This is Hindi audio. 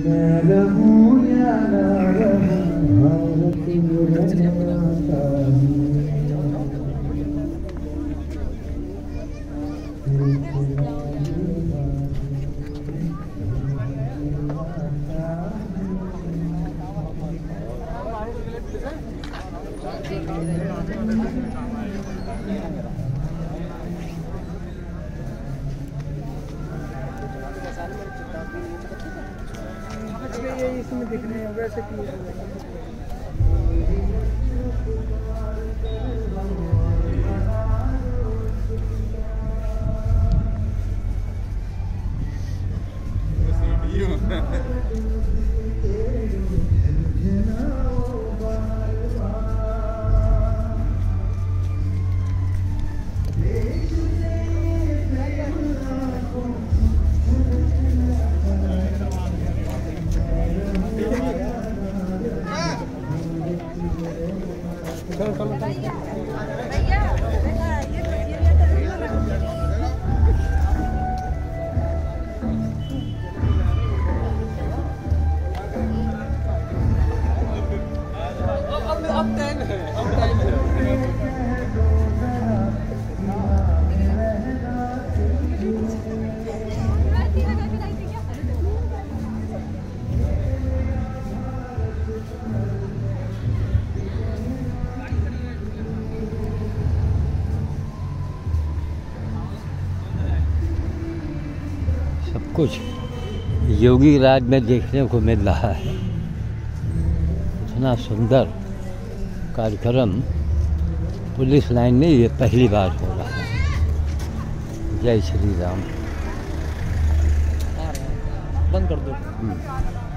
मैं रहूं या ना रहूं भारत मेरा माता ये इसमें दिखने हैं वैसे क्लियर हो जाएगा। सब कुछ योगी राज में देखने को मिल रहा है। इतना सुंदर कार्यक्रम पुलिस लाइन में ये पहली बार हो रहा है। जय श्री राम। बंद कर दो।